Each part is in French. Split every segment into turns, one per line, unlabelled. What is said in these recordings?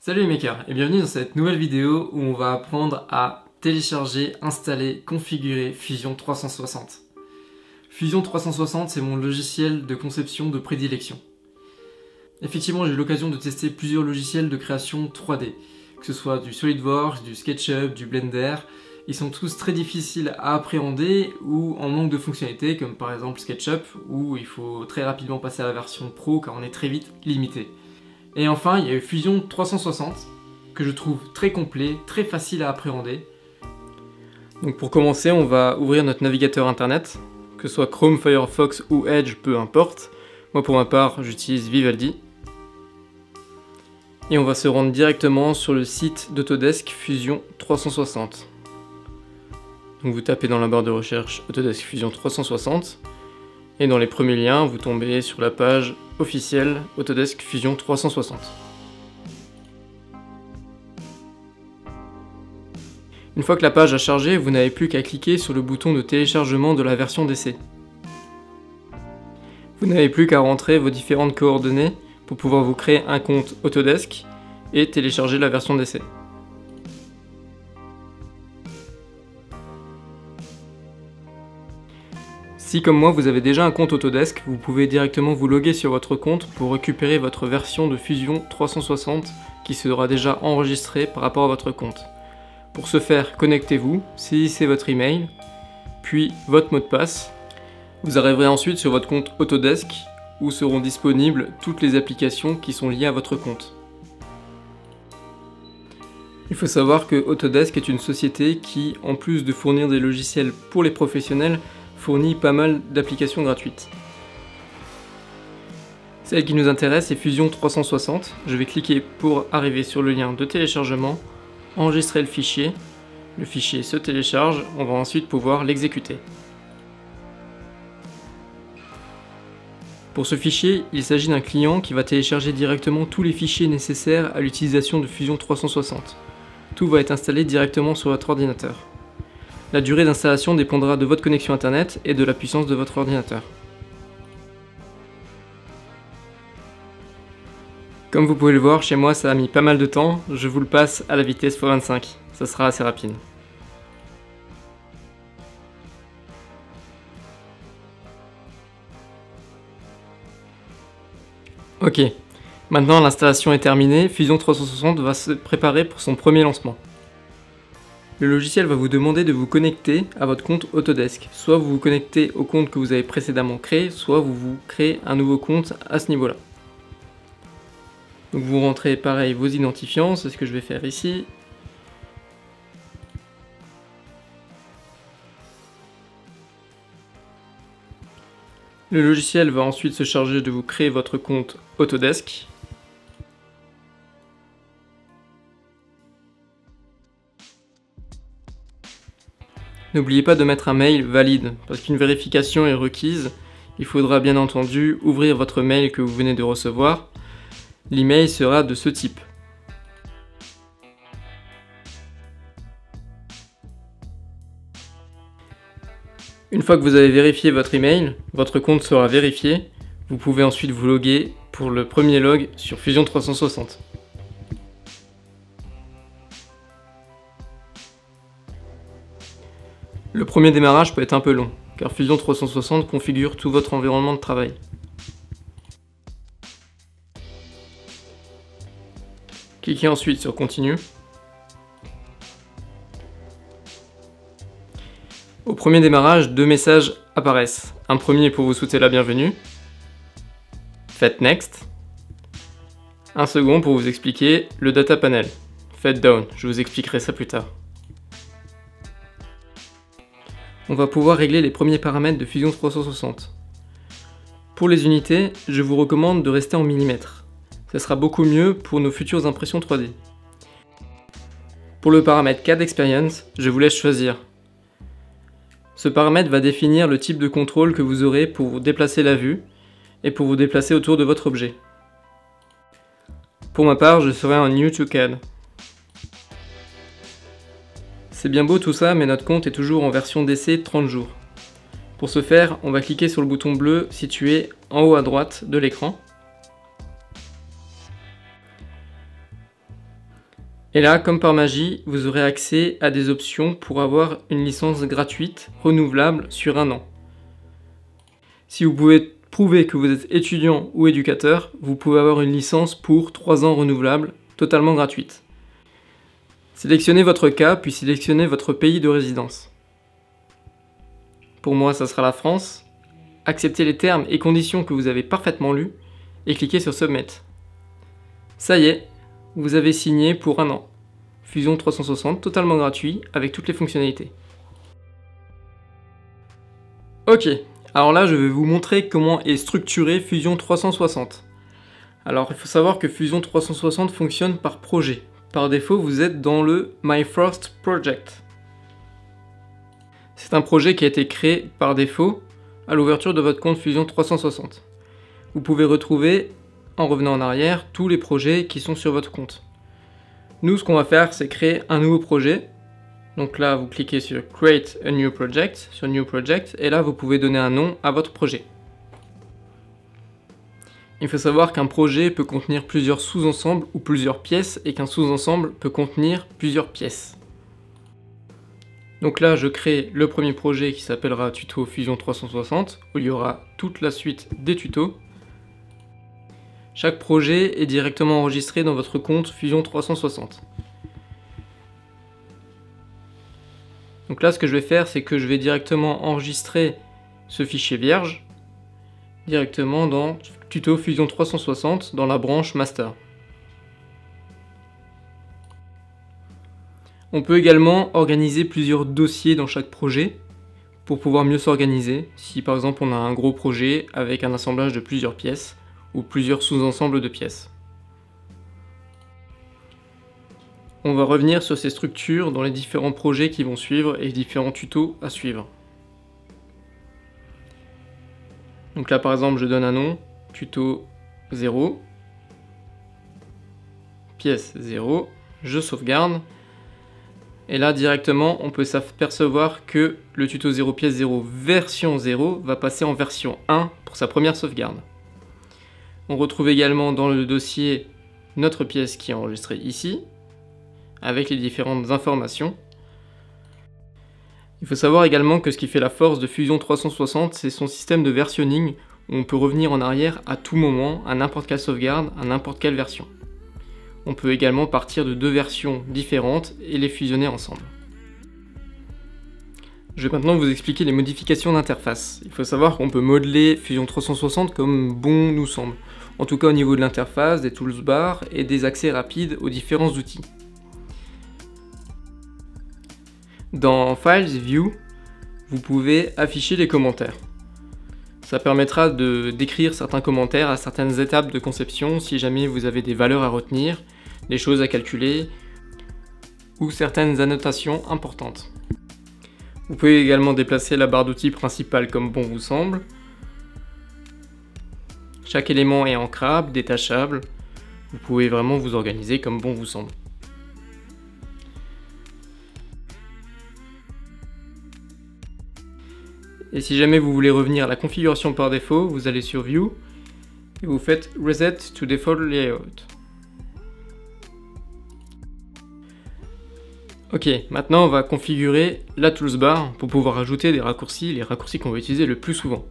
Salut les makers et bienvenue dans cette nouvelle vidéo où on va apprendre à télécharger, installer, configurer Fusion 360. Fusion 360, c'est mon logiciel de conception de prédilection. Effectivement, j'ai eu l'occasion de tester plusieurs logiciels de création 3D, que ce soit du SolidWorks, du SketchUp, du Blender. Ils sont tous très difficiles à appréhender ou en manque de fonctionnalités, comme par exemple SketchUp, où il faut très rapidement passer à la version Pro car on est très vite limité. Et enfin, il y a eu Fusion 360, que je trouve très complet, très facile à appréhender. Donc pour commencer, on va ouvrir notre navigateur internet, que ce soit Chrome, Firefox ou Edge, peu importe. Moi pour ma part, j'utilise Vivaldi. Et on va se rendre directement sur le site d'Autodesk Fusion 360. Donc vous tapez dans la barre de recherche Autodesk Fusion 360. Et dans les premiers liens, vous tombez sur la page officielle Autodesk Fusion 360. Une fois que la page a chargé, vous n'avez plus qu'à cliquer sur le bouton de téléchargement de la version d'essai. Vous n'avez plus qu'à rentrer vos différentes coordonnées pour pouvoir vous créer un compte Autodesk et télécharger la version d'essai. Si comme moi vous avez déjà un compte Autodesk, vous pouvez directement vous loguer sur votre compte pour récupérer votre version de Fusion 360 qui sera déjà enregistrée par rapport à votre compte. Pour ce faire, connectez-vous, saisissez votre email, puis votre mot de passe. Vous arriverez ensuite sur votre compte Autodesk où seront disponibles toutes les applications qui sont liées à votre compte. Il faut savoir que Autodesk est une société qui, en plus de fournir des logiciels pour les professionnels, fournit pas mal d'applications gratuites. Celle qui nous intéresse est Fusion 360. Je vais cliquer pour arriver sur le lien de téléchargement, enregistrer le fichier se télécharge, on va ensuite pouvoir l'exécuter. Pour ce fichier, il s'agit d'un client qui va télécharger directement tous les fichiers nécessaires à l'utilisation de Fusion 360. Tout va être installé directement sur votre ordinateur. La durée d'installation dépendra de votre connexion internet et de la puissance de votre ordinateur. Comme vous pouvez le voir, chez moi ça a mis pas mal de temps, je vous le passe à la vitesse x25, ça sera assez rapide. Ok, maintenant l'installation est terminée, Fusion 360 va se préparer pour son premier lancement. Le logiciel va vous demander de vous connecter à votre compte Autodesk. Soit vous vous connectez au compte que vous avez précédemment créé, soit vous vous créez un nouveau compte à ce niveau-là. Donc vous rentrez pareil vos identifiants, c'est ce que je vais faire ici. Le logiciel va ensuite se charger de vous créer votre compte Autodesk. N'oubliez pas de mettre un mail valide, parce qu'une vérification est requise. Il faudra bien entendu ouvrir votre mail que vous venez de recevoir. L'email sera de ce type. Une fois que vous avez vérifié votre email, votre compte sera vérifié. Vous pouvez ensuite vous loguer pour le premier log sur Fusion 360. Le premier démarrage peut être un peu long, car Fusion 360 configure tout votre environnement de travail. Cliquez ensuite sur Continue. Au premier démarrage, deux messages apparaissent. Un premier pour vous souhaiter la bienvenue. Faites Next. Un second pour vous expliquer le Data Panel. Faites Down, je vous expliquerai ça plus tard. On va pouvoir régler les premiers paramètres de Fusion 360. Pour les unités, je vous recommande de rester en millimètres. Ce sera beaucoup mieux pour nos futures impressions 3D. Pour le paramètre CAD Experience, je vous laisse choisir. Ce paramètre va définir le type de contrôle que vous aurez pour vous déplacer la vue et pour vous déplacer autour de votre objet. Pour ma part, je serai en New to CAD. C'est bien beau tout ça, mais notre compte est toujours en version d'essai 30 jours. Pour ce faire, on va cliquer sur le bouton bleu situé en haut à droite de l'écran. Et là, comme par magie, vous aurez accès à des options pour avoir une licence gratuite, renouvelable sur 1 an. Si vous pouvez prouver que vous êtes étudiant ou éducateur, vous pouvez avoir une licence pour 3 ans renouvelable, totalement gratuite. Sélectionnez votre cas, puis sélectionnez votre pays de résidence. Pour moi, ça sera la France. Acceptez les termes et conditions que vous avez parfaitement lus et cliquez sur Submit. Ça y est, vous avez signé pour 1 an. Fusion 360, totalement gratuit, avec toutes les fonctionnalités. Ok, alors là je vais vous montrer comment est structuré Fusion 360. Alors il faut savoir que Fusion 360 fonctionne par projet. Par défaut, vous êtes dans le My First Project. C'est un projet qui a été créé par défaut à l'ouverture de votre compte Fusion 360. Vous pouvez retrouver, en revenant en arrière, tous les projets qui sont sur votre compte. Nous, ce qu'on va faire, c'est créer un nouveau projet. Donc là, vous cliquez sur Create a New Project, sur New Project, et là, vous pouvez donner un nom à votre projet. Il faut savoir qu'un projet peut contenir plusieurs sous-ensembles ou plusieurs pièces, et qu'un sous-ensemble peut contenir plusieurs pièces. Donc là, je crée le premier projet qui s'appellera Tuto Fusion 360, où il y aura toute la suite des tutos. Chaque projet est directement enregistré dans votre compte Fusion 360. Donc là, ce que je vais faire, c'est que je vais directement enregistrer ce fichier vierge directement dans Tuto Fusion 360 dans la branche Master. On peut également organiser plusieurs dossiers dans chaque projet pour pouvoir mieux s'organiser. Si par exemple on a un gros projet avec un assemblage de plusieurs pièces ou plusieurs sous-ensembles de pièces. On va revenir sur ces structures dans les différents projets qui vont suivre et les différents tutos à suivre. Donc là par exemple je donne un nom, tuto 0, pièce 0, je sauvegarde. Et là directement on peut s'apercevoir que le tuto 0 pièce 0 version 0 va passer en version 1 pour sa première sauvegarde. On retrouve également dans le dossier notre pièce qui est enregistrée ici, avec les différentes informations. Il faut savoir également que ce qui fait la force de Fusion 360, c'est son système de versionning, où on peut revenir en arrière à tout moment, à n'importe quelle sauvegarde, à n'importe quelle version. On peut également partir de 2 versions différentes et les fusionner ensemble. Je vais maintenant vous expliquer les modifications d'interface. Il faut savoir qu'on peut modeler Fusion 360 comme bon nous semble. En tout cas au niveau de l'interface, des toolbars et des accès rapides aux différents outils. Dans Files, View, vous pouvez afficher les commentaires. Ça permettra de décrire certains commentaires à certaines étapes de conception si jamais vous avez des valeurs à retenir, des choses à calculer ou certaines annotations importantes. Vous pouvez également déplacer la barre d'outils principale comme bon vous semble. Chaque élément est ancrable, détachable. Vous pouvez vraiment vous organiser comme bon vous semble. Et si jamais vous voulez revenir à la configuration par défaut, vous allez sur View et vous faites Reset to Default Layout. Ok, maintenant on va configurer la toolbar pour pouvoir ajouter des raccourcis, les raccourcis qu'on va utiliser le plus souvent.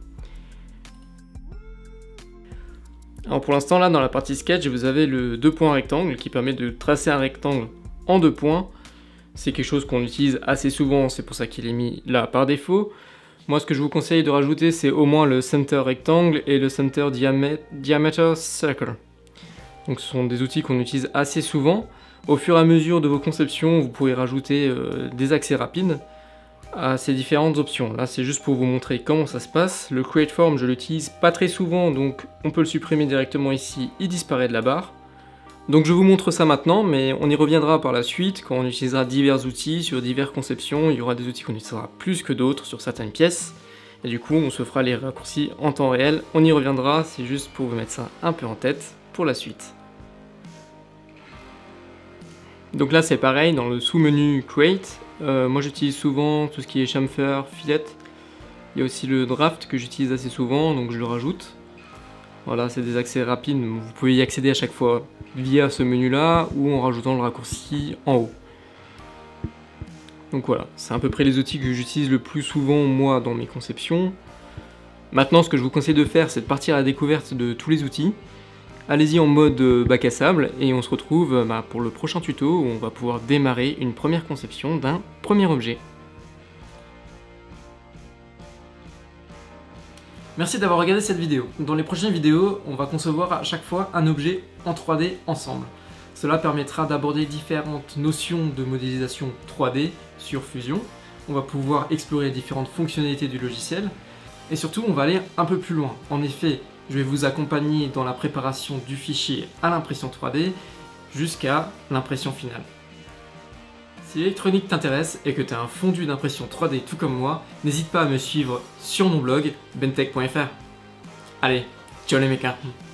Alors pour l'instant là dans la partie sketch vous avez le 2 points rectangle qui permet de tracer un rectangle en 2 points. C'est quelque chose qu'on utilise assez souvent, c'est pour ça qu'il est mis là par défaut. Moi ce que je vous conseille de rajouter c'est au moins le center rectangle et le center diameter circle. Donc ce sont des outils qu'on utilise assez souvent. Au fur et à mesure de vos conceptions, vous pourrez rajouter des accès rapides à ces différentes options. Là, c'est juste pour vous montrer comment ça se passe. Le Create Form, je l'utilise pas très souvent, donc on peut le supprimer directement ici, il disparaît de la barre. Donc je vous montre ça maintenant, mais on y reviendra par la suite, quand on utilisera divers outils sur diverses conceptions. Il y aura des outils qu'on utilisera plus que d'autres sur certaines pièces. Et du coup, on se fera les raccourcis en temps réel. On y reviendra, c'est juste pour vous mettre ça un peu en tête pour la suite. Donc là c'est pareil, dans le sous-menu Create, moi j'utilise souvent tout ce qui est chamfer, fillet. Il y a aussi le draft que j'utilise assez souvent, donc je le rajoute. Voilà, c'est des accès rapides, vous pouvez y accéder à chaque fois via ce menu-là ou en rajoutant le raccourci en haut. Donc voilà, c'est à peu près les outils que j'utilise le plus souvent moi dans mes conceptions. Maintenant, ce que je vous conseille de faire, c'est de partir à la découverte de tous les outils. Allez-y en mode bac à sable et on se retrouve pour le prochain tuto où on va pouvoir démarrer une première conception d'un premier objet. Merci d'avoir regardé cette vidéo. Dans les prochaines vidéos, on va concevoir à chaque fois un objet en 3D ensemble. Cela permettra d'aborder différentes notions de modélisation 3D sur Fusion. On va pouvoir explorer les différentes fonctionnalités du logiciel. Et surtout, on va aller un peu plus loin. En effet, je vais vous accompagner dans la préparation du fichier à l'impression 3D jusqu'à l'impression finale. Si l'électronique t'intéresse et que tu as un fondu d'impression 3D tout comme moi, n'hésite pas à me suivre sur mon blog bentech.fr. Allez, ciao les mecs.